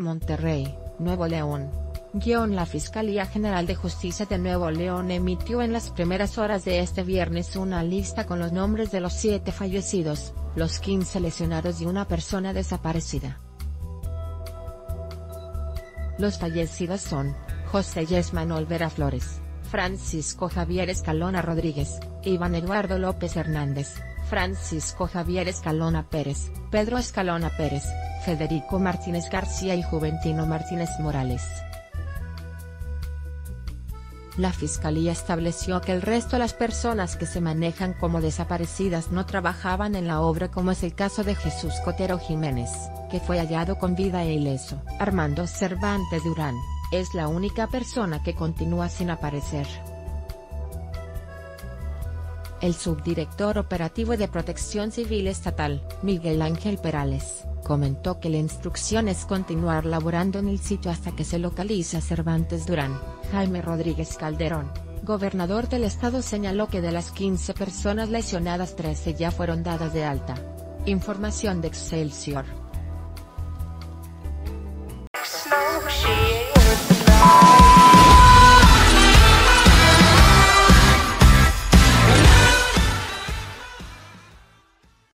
Monterrey, Nuevo León. La Fiscalía General de Justicia de Nuevo León emitió en las primeras horas de este viernes una lista con los nombres de los 7 fallecidos, los 15 lesionados y una persona desaparecida. Los fallecidos son: José Yesman Olvera Flores, Francisco Javier Escalona Rodríguez, Iván Eduardo López Hernández, Francisco Javier Escalona Pérez, Pedro Escalona Pérez, Federico Martínez García y Juventino Martínez Morales. La Fiscalía estableció que el resto de las personas que se manejan como desaparecidas no trabajaban en la obra, como es el caso de Jesús Cotero Jiménez, que fue hallado con vida e ileso. Armando Cervantes Durán es la única persona que continúa sin aparecer. El subdirector operativo de Protección Civil Estatal, Miguel Ángel Perales, comentó que la instrucción es continuar laborando en el sitio hasta que se localice a Cervantes Durán. Jaime Rodríguez Calderón, gobernador del estado, señaló que de las 15 personas lesionadas, 13 ya fueron dadas de alta. Información de Excelsior.